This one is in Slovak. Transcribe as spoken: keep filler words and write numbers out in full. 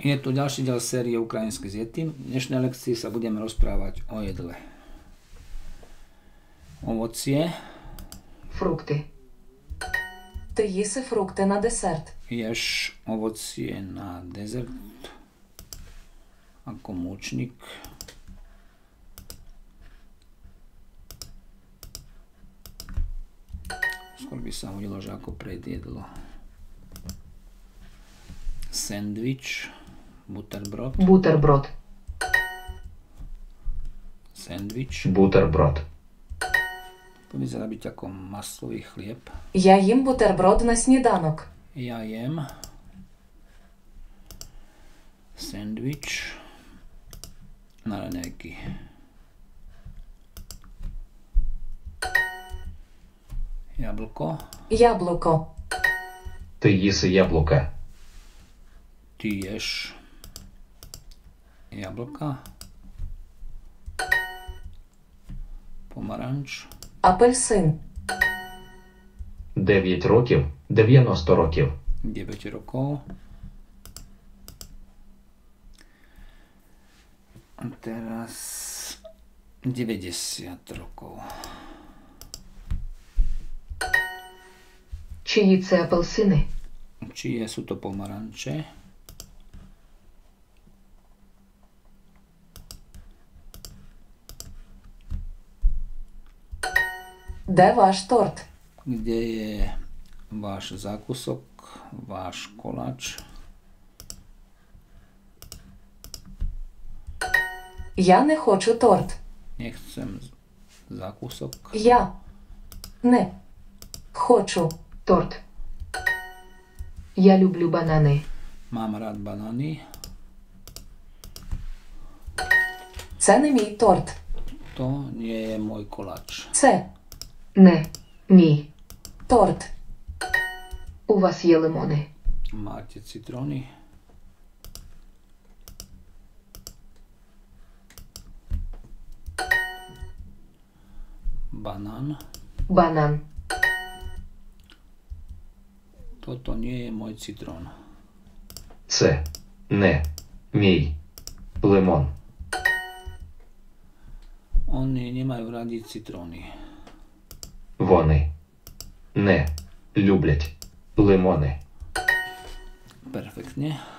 Je tu ďalší diel série Ukrajinské s Yetim. V dnešnej lekcii sa budeme rozprávať o jedle. Ovocie. Фрукти. Ти їси фрукти на десерт. Ješ ovocie na dezert ako múčnik. Skôr by sa hodilo, že ako predjedlo. Sandwich, buterbrod. Бутерброд. Sandwich. Бутерброд. To vyzerá byť ako maslový chlieb. Я їм бутерброд на сніданок. Ja jem sandwich na raňajky. Jablko. Яблуко. Ти їси яблука. Ty ješ jablka. Pomaranč. Апельсин. Дев'ять років, дев'яносто років. deväť rokov. A teraz deväťdesiat rokov. Чиї це апельсини? Čije sú to pomaranče? Де ваш торт? Kde je váš zákusok, váš koláč? Я не хочу торт. Nechcem zákusok. Я не хочу торт. Я люблю банани. Mám rád banány. Це не мій торт. To nie je môj koláč. Це Не мій. торт. У вас є лимони. Máte citróny? Banán. Банан. Toto nie je môj citrón. Це не мій лимон. Oni nemajú radi citróny. Вони не люблять лимони. Perfektne.